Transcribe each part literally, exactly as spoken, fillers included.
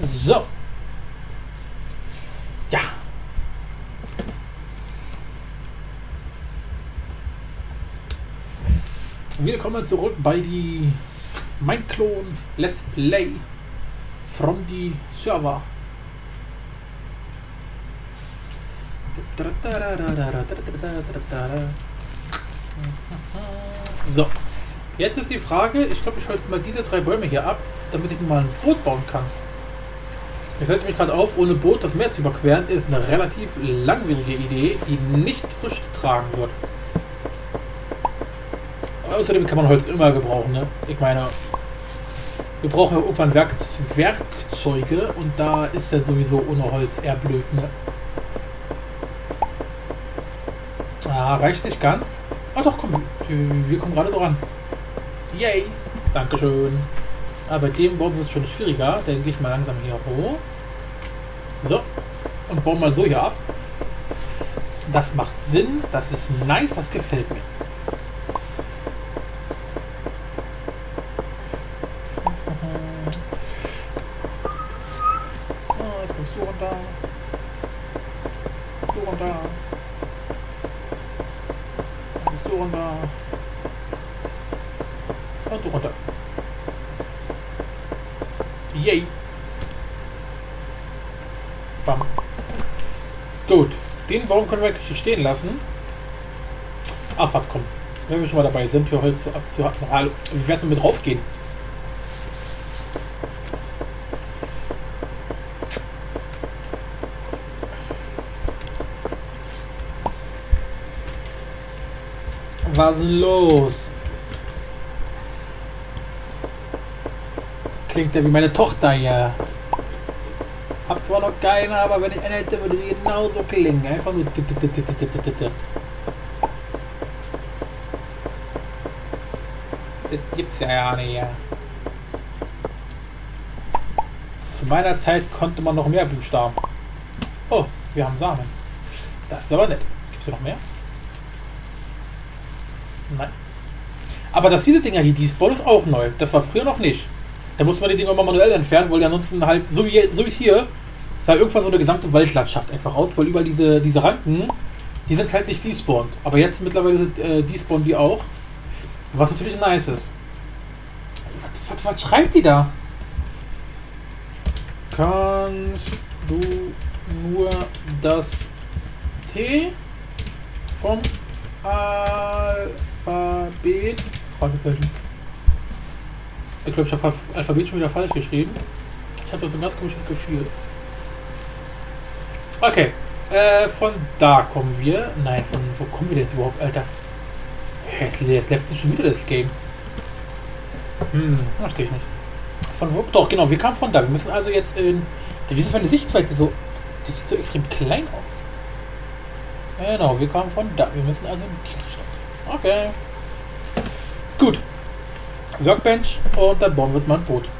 So. Ja. Willkommen zurück bei die Mineclone Let's Play from the Server. So. Jetzt ist die Frage, ich glaube, ich holze mal diese drei Bäume hier ab, damit ich mal ein Boot bauen kann. Mir fällt mich gerade auf, ohne Boot das Meer zu überqueren, ist eine relativ langwierige Idee, die nicht Früchte tragen wird. Außerdem kann man Holz immer gebrauchen, ne? Ich meine, wir brauchen ja irgendwann Werk Werkzeuge und da ist ja sowieso ohne Holz eher blöd, ne? Ah, reicht nicht ganz. Ah doch, komm, wir, wir kommen gerade dran. Yay! Dankeschön. Aber bei dem Baum wird es schon schwieriger. Dann gehe ich mal langsam hier hoch. So. Und baue mal so hier ab. Das macht Sinn. Das ist nice. Das gefällt mir. So, jetzt kommst du runter. Kommst du runter. Kommst du runter. Und du runter. Yay. Bam. Gut. Den Baum können wir eigentlich hier stehen lassen. Ach, was, komm. Wenn wir schon mal dabei sind, für Holz abzuhacken. Hallo. Wie wär's mit draufgehen? Was ist denn los? Klingt ja wie meine Tochter hier. Hab zwar noch keine, aber wenn ich eine hätte, würde sie genauso klingen. Einfach nur. Das gibt's ja ja nicht. Zu meiner Zeit konnte man noch mehr Buchstaben. Oh, wir haben Samen. Das ist aber nett. Gibt's hier noch mehr? Nein. Aber das diese Dinger hier, die Spawn ist auch neu. Das war früher noch nicht. Da muss man die Dinger immer manuell entfernen, weil die ansonsten halt, so wie, so wie hier, sah irgendwann so eine gesamte Waldlandschaft einfach aus, weil überall diese, diese Ranken, die sind halt nicht despawned. Aber jetzt mittlerweile sind äh, despawnen die auch. Was natürlich nice ist. Was, was, was schreibt die da? Kannst du nur das T vom Alphabet? Fragezeichen. Ich glaube, ich habe Alphabet schon wieder falsch geschrieben. Ich habe so ein ganz komisches Gefühl. Okay. Äh, von da kommen wir. Nein, von wo kommen wir denn jetzt überhaupt, Alter? Jetzt, jetzt läuft sich schon wieder das Game. Hm, verstehe ich nicht. Von wo? Doch, genau, wir kamen von da. Wir müssen also jetzt in. Wie ist meine Sichtweite so? Das sieht so extrem klein aus. Genau, wir kamen von da. Wir müssen also in die Richtung. Okay. Gut. Workbench und dann bauen wir uns mal ein Boot.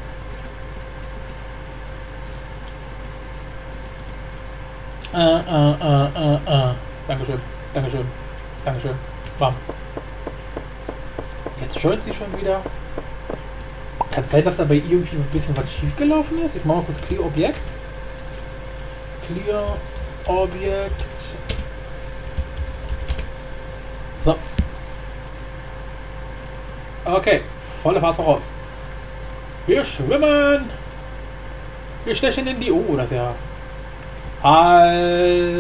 Äh, äh, äh, äh, äh. Dankeschön, Dankeschön, Dankeschön. Bam. Jetzt scheut sie schon wieder. Kann es sein, dass dabei irgendwie ein bisschen was schief gelaufen ist? Ich mache mal kurz Clear Objekt. Clear Objekt. So. Okay, volle Fahrt voraus. Wir schwimmen. Wir stechen in die... Oh, das ist ja... All...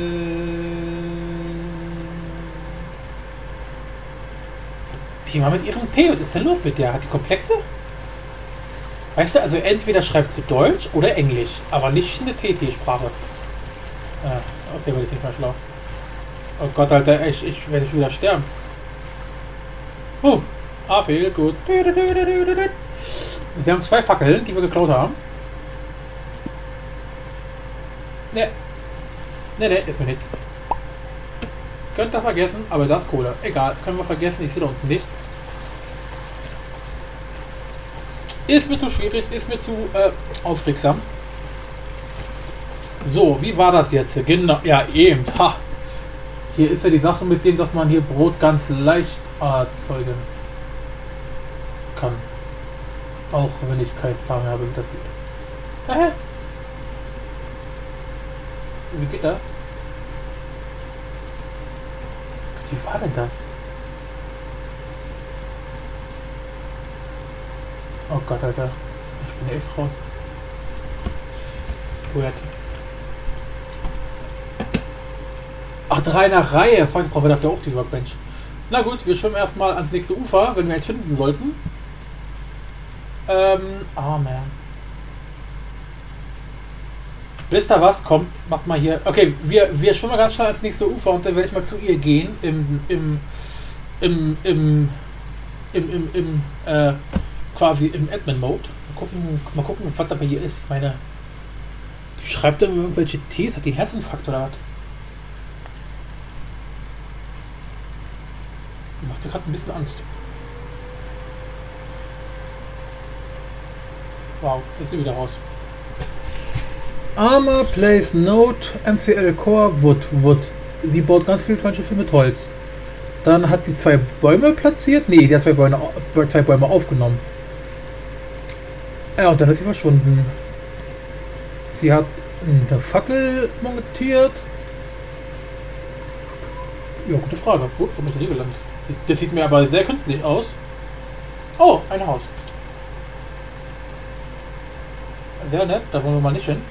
Die mal mit ihrem T. Was ist denn los mit der? Hat die Komplexe? Weißt du, also entweder schreibt sie Deutsch oder Englisch, aber nicht eine T T-Sprache. Ah, aus der werde ich nicht mehr schlau. Oh Gott, Alter, ich, ich werde schon wieder sterben. Oh. Ah, viel gut. Wir haben zwei Fackeln, die wir geklaut haben. Ne. Ne, ne, ist mir nichts. Könnt ihr vergessen, aber das ist Kohle. Egal, können wir vergessen, ich sehe da unten nichts. Ist mir zu schwierig, ist mir zu äh, aufregsam. So, wie war das jetzt? Genau, ja, eben. Ha. Hier ist ja die Sache mit dem, dass man hier Brot ganz leicht erzeugen kann. Auch wenn ich keinen Plan habe, wie das geht. Hä? Wie geht das? Wie war denn das? Oh Gott, Alter. Ich bin echt raus. Weird. Ach, drei nach Reihe. Fuck, ich brauche dafür auch die Workbench. Na gut, wir schwimmen erstmal ans nächste Ufer, wenn wir eins finden sollten. Ähm, ah, man. Wisst ihr was? Kommt, macht mal hier. Okay, wir, wir schwimmen ganz schnell ans nächste Ufer und dann werde ich mal zu ihr gehen. Im, im, im, im, im, im, im, äh, quasi im Admin-Mode. Mal gucken, mal gucken, was da bei ihr ist. Meine, die schreibt da irgendwelche Ts, hat die einen Herzinfarkt oder was? Die macht mir gerade ein bisschen Angst. Wow, jetzt ist sie wieder raus. Armor, Place, Note, M C L Core, Wood, Wood. Sie baut ganz viele kleine Schiffe mit Holz. Dann hat sie zwei Bäume platziert. Nee, die hat zwei Bäume, zwei Bäume aufgenommen. Ja, und dann ist sie verschwunden. Sie hat eine Fackel montiert. Ja, gute Frage. Gut, wo bin ich hier gelandet? Das sieht mir aber sehr künstlich aus. Oh, ein Haus. Sehr nett, da wollen wir mal nicht hin.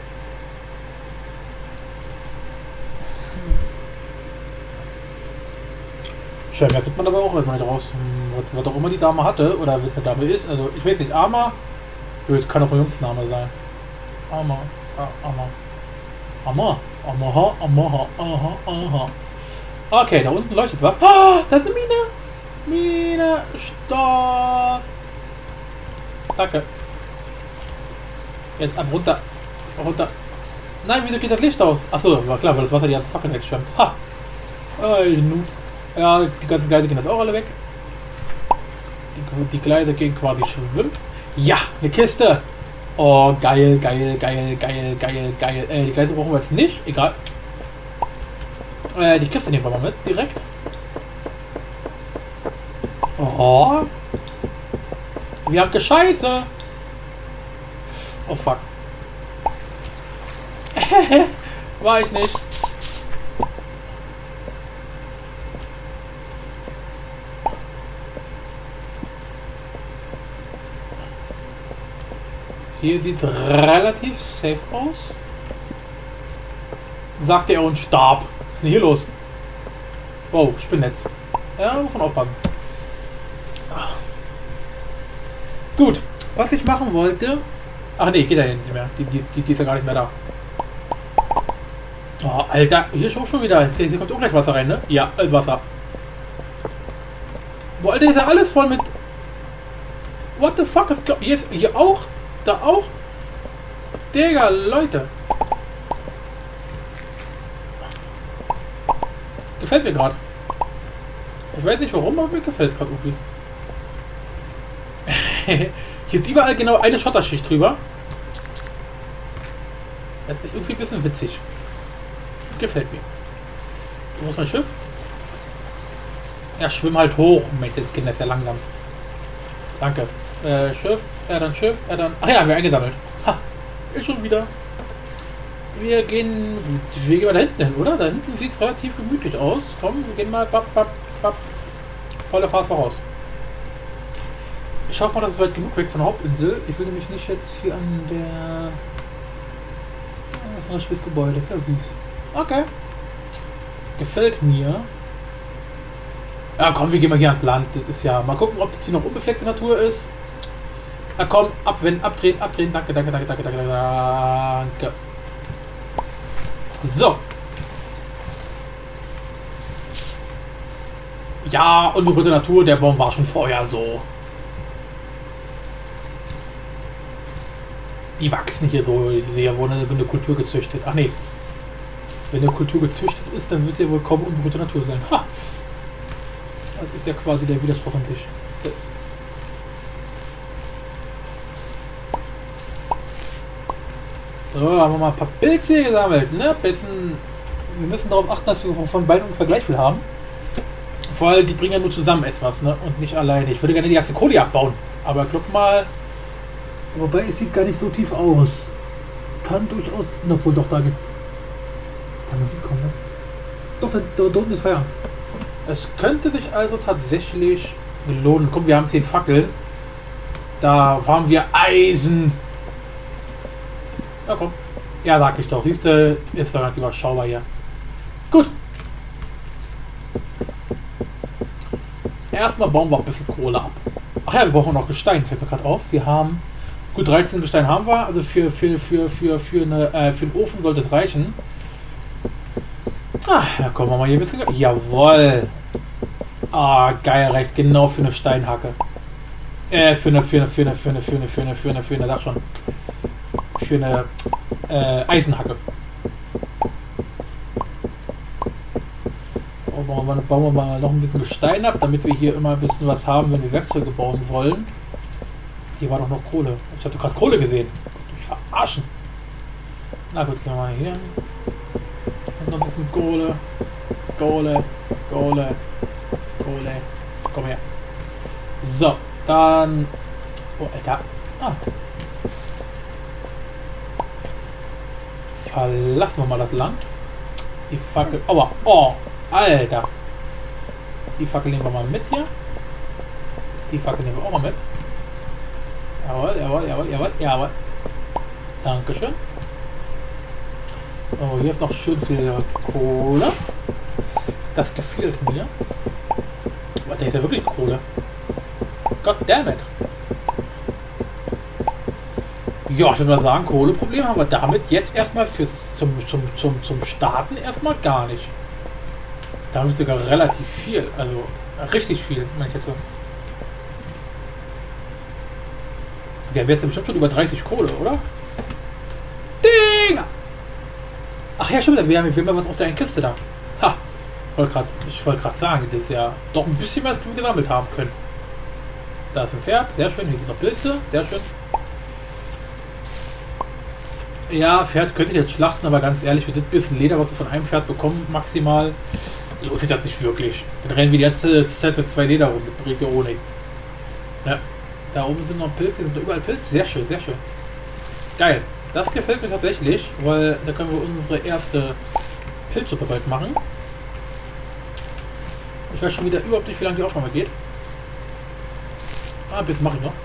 Schön, da kriegt man aber auch erstmal nicht raus. Was, was auch immer die Dame hatte, oder was die Dame ist. Also, ich weiß nicht, Arma. Blöd, kann auch ein Jungsname sein. Arma, Arma. Arma, Arma, Arma, aha, aha. Okay, da unten leuchtet was. Ah, da ist eine Mine. Mine, stopp. Danke. Jetzt ab runter. Runter. Nein, wieso geht das Licht aus? Achso, war klar, weil das Wasser die ganze Fackel wegschwemmt. Ha! Ey, nu. Ja, die ganzen Gleise gehen jetzt auch alle weg. Die, die Gleise gehen quasi schwimmen. Ja, eine Kiste. Oh, geil, geil, geil, geil, geil, geil. Äh, die Gleise brauchen wir jetzt nicht. Egal. Äh, die Kiste nehmen wir mal mit, direkt. Oh. Wir haben Gescheiße. Oh, fuck. War ich nicht. Hier sieht relativ safe aus. Sagte er und starb. Was ist denn hier los? Wow, Spinnnetz. Ja, muss man aufpassen. Gut, was ich machen wollte. Ach nee, geht ja nicht mehr. Die, die, die, die ist ja gar nicht mehr da. Oh, Alter, hier ist auch schon wieder. Hier, hier kommt auch gleich Wasser rein, ne? Ja, äh, Wasser. Boah, Alter, ist ja alles voll mit. What the fuck? Hier ist hier auch. Da auch? Digga, Leute. Gefällt mir gerade. Ich weiß nicht warum, aber mir gefällt es gerade irgendwie. Hier ist überall genau eine Schotterschicht drüber. Das ist irgendwie ein bisschen witzig. Gefällt mir. Wo ist mein Schiff? Ja, schwimm halt hoch. Mensch, das geht nicht sehr langsam. Danke. Äh, Schiff, er dann Schiff, er dann... Ach ja, wir eingesammelt. Ha, ist schon wieder. Wir gehen... Wir gehen mal da hinten hin, oder? Da hinten sieht es relativ gemütlich aus. Komm, wir gehen mal... Bap, bap, bap. Volle Fahrt voraus. Ich hoffe mal, dass es weit genug weg von der Hauptinsel. Ich will nämlich nicht jetzt hier an der... Das ist ein schönes Gebäude, das ist ja süß. Okay. Gefällt mir. Ja komm, wir gehen mal hier ans Land. Das ist ja... Mal gucken, ob das hier noch unbefleckte Natur ist. Na komm, abwenden, abdrehen, abdrehen. Danke, danke, danke, danke, danke, danke. So. Ja, unberührte Natur, der Baum war schon vorher so. Die wachsen hier so, diese hier wurden in der Kultur gezüchtet. Ach nee. Wenn eine Kultur gezüchtet ist, dann wird sie wohl kaum unberührte Natur sein. Ha! Das ist ja quasi der Widerspruch an sich. So, haben wir mal ein paar Pilze hier gesammelt. Ne? Bisschen, wir müssen darauf achten, dass wir von beiden einen Vergleich will haben. Vor allem, die bringen ja nur zusammen etwas, ne? Und nicht alleine. Ich würde gerne die ganze Kohle abbauen. Aber guck mal, Wobei es sieht gar nicht so tief aus. Kann durchaus. Obwohl doch, da geht's. Da Musik kommen lassen. Doch, da, da, da unten ist Feierabend. Es könnte sich also tatsächlich lohnen. Komm, wir haben zehn Fackeln. Da haben wir Eisen. Na komm. Ja, sag ich doch. Siehst du, ist doch ganz überschaubar hier. Gut. Erstmal bauen wir ein bisschen Kohle ab. Ach ja, wir brauchen noch Gestein, fällt mir gerade auf. Wir haben. Gut, dreizehn Gestein haben wir. Also für, für, für, für, für, eine, äh, für einen Ofen sollte es reichen. Ah, da kommen wir mal hier ein bisschen. Jawohl. Ah, geil, reicht genau für eine Steinhacke. Äh, für eine, für eine, für eine, für eine, für eine, für eine, für eine, für eine, sag schon. Für eine äh, Eisenhacke. Bauen wir, mal, bauen wir mal noch ein bisschen Gestein ab, damit wir hier immer ein bisschen was haben, wenn wir Werkzeuge bauen wollen. Hier war doch noch Kohle. Ich habe gerade Kohle gesehen. Ich verarschen. Na gut, gehen wir mal hier. Und noch ein bisschen Kohle. Kohle. Kohle. Kohle. Komm her. So, dann. Oh, Alter. Ah. Verlassen wir mal das Land. Die Fackel. Oh, oh, Alter. Die Fackel nehmen wir mal mit hier. Die Fackel nehmen wir auch mal mit. Jawohl, jawohl, jawohl, jawohl, jawohl. Dankeschön. Oh, hier ist noch schön viel Kohle. Das gefällt mir. Was, da ist ja wirklich Kohle. Goddammit. Ja, ich würde mal sagen, Kohleproblem haben wir damit jetzt erstmal fürs zum, zum, zum, zum Starten erstmal gar nicht. Da haben wir sogar relativ viel, also richtig viel, meine ich jetzt so. Wir haben jetzt bestimmt schon über dreißig Kohle, oder? Dinger! Ach ja, stimmt, wir haben, wir haben was aus der einen Kiste da. Ha! Wollt grad, ich wollte gerade sagen, das ist ja doch ein bisschen mehr, als wir gesammelt haben können. Da ist ein Pferd, sehr schön. Hier sind noch Pilze, sehr schön. Ja, Pferd könnte ich jetzt schlachten, aber ganz ehrlich, für das bisschen Leder, was wir von einem Pferd bekommen, maximal, lohnt sich das nicht wirklich. Dann rennen wir die erste Zeit mit zwei Leder rum, das bringt ja auch nichts. Ja, da oben sind noch Pilze, sind überall Pilze, sehr schön, sehr schön. Geil, das gefällt mir tatsächlich, weil da können wir unsere erste Pilzsuppe bald machen. Ich weiß schon wieder überhaupt nicht, wie lange die Aufnahme geht. Ah, bis mache ich noch.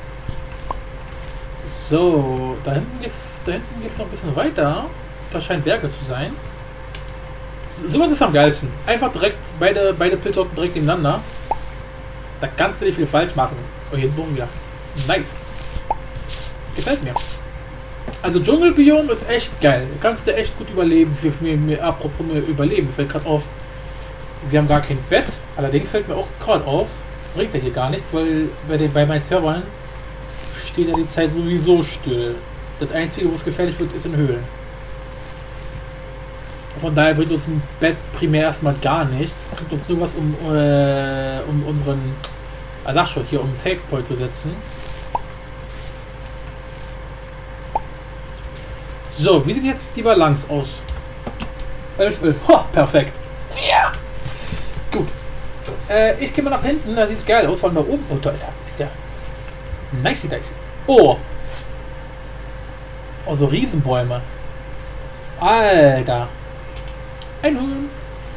So, da hinten geht's, da hinten geht's noch ein bisschen weiter. Das scheint Berge zu sein. So was ist am geilsten. Einfach direkt beide, beide Pilzsorten direkt nebeneinander. Da kannst du nicht viel falsch machen. Oh, hier hinten wieder. Nice. Gefällt mir. Also Dschungelbiom ist echt geil. Da kannst du echt gut überleben. Für mir, mir apropos mir überleben, fällt gerade auf. Wir haben gar kein Bett. Allerdings fällt mir auch gerade auf, bringt ja hier gar nichts, weil bei, den, bei meinen Servern steht ja die Zeit sowieso still. Das Einzige, wo es gefährlich wird, ist in Höhlen. Von daher bringt uns ein Bett primär erstmal gar nichts. Bringt uns nur was, um, äh, um unseren, ah, sag schon, hier um einen Safe Point zu setzen. So, wie sieht jetzt die Balance aus? elf, elf. Ha, perfekt. Ja. Gut. Äh, ich gehe mal nach hinten. Das sieht geil aus. Von da oben. Oh, da, da. Nice, nice. Oh. Oh, so Riesenbäume. Alter. Ein Huhn.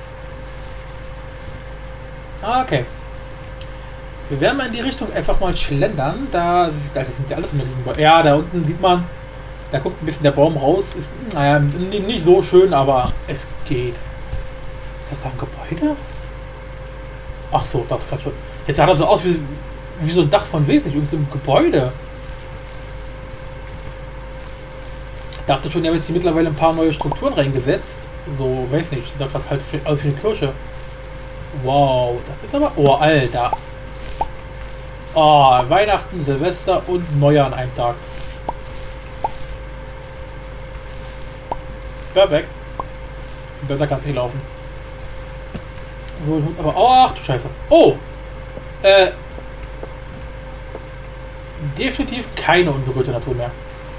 Ah, okay. Wir werden mal in die Richtung einfach mal schlendern. Da, da sind ja alles mit Riesenbäume. Ja, da unten sieht man. Da guckt ein bisschen der Baum raus. Ist, naja, nicht so schön, aber es geht. Ist das da ein Gebäude? Ach so, das kann schon. Jetzt sah das so aus wie, wie so ein Dach von Wesentlich, irgend so ein Gebäude. Ich dachte schon, die haben jetzt hier mittlerweile ein paar neue Strukturen reingesetzt. So, weiß nicht, sieht das halt aus wie eine Kirche. Wow, das ist aber. Oh, Alter. Oh, Weihnachten, Silvester und Neujahr an einem Tag. Perfekt. Besser kann es nicht laufen. So, ich muss aber. Oh, ach du Scheiße. Oh! Äh. Definitiv keine unberührte Natur mehr.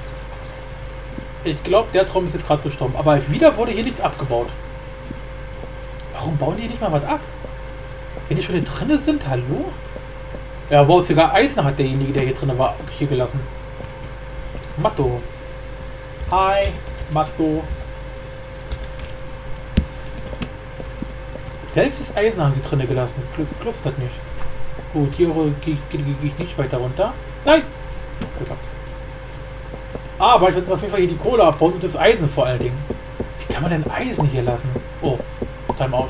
Ich glaube, der Traum ist jetzt gerade gestorben. Aber wieder wurde hier nichts abgebaut. Warum bauen die nicht mal was ab? Wenn die schon hier drin sind, hallo? Ja, baut sogar Eisen, hat derjenige, der hier drin war, hier gelassen. Matto. Hi, Matto. Selbst das Eisen haben sie drinnen gelassen. Klopft das nicht. Gut, hier gehe ich, geh, geh ich nicht weiter runter. Nein! Aber ich werde auf jeden Fall hier die Kohle abbauen und das Eisen vor allen Dingen. Wie kann man denn Eisen hier lassen? Oh, Timeout.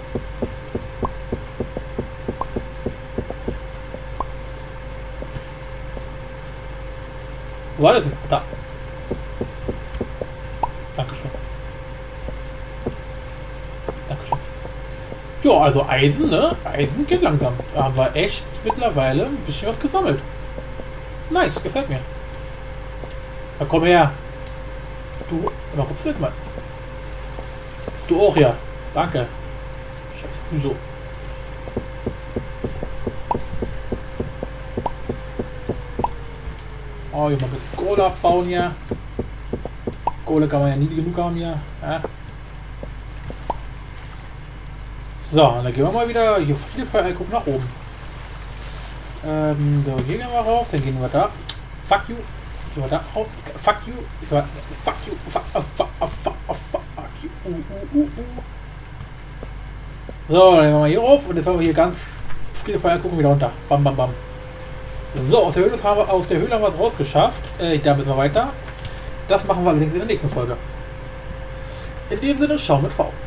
Wo war das jetzt? Da. Dankeschön. Dankeschön. Ja, also Eisen, ne? Eisen geht langsam. Da haben wir echt mittlerweile ein bisschen was gesammelt. Nice, gefällt mir. Na komm her. Du, aber guckst du jetzt mal. Du auch, ja. Danke. Scheiße, du so. Oh, hier mal ein bisschen Kohle abbauen hier. Kohle kann man ja nie genug haben hier. Ja. So, und dann gehen wir mal wieder hier viele Feuer gucken nach oben. Ähm, so, hier gehen wir rauf, dann gehen wir da. Fuck you. Gehen wir da rauf. Fuck you. Fuck you. Fuck, fuck, fuck, fuck, fuck you. Uh, uh, uh, uh. So, dann gehen wir mal hier rauf und jetzt haben wir hier ganz viele Feuer gucken wieder runter. Bam, bam, bam. So, aus der Höhle haben wir, aus der Höhle haben wir es rausgeschafft. Äh, da müssen wir weiter. Das machen wir allerdings in der nächsten Folge. In dem Sinne, schau mit V.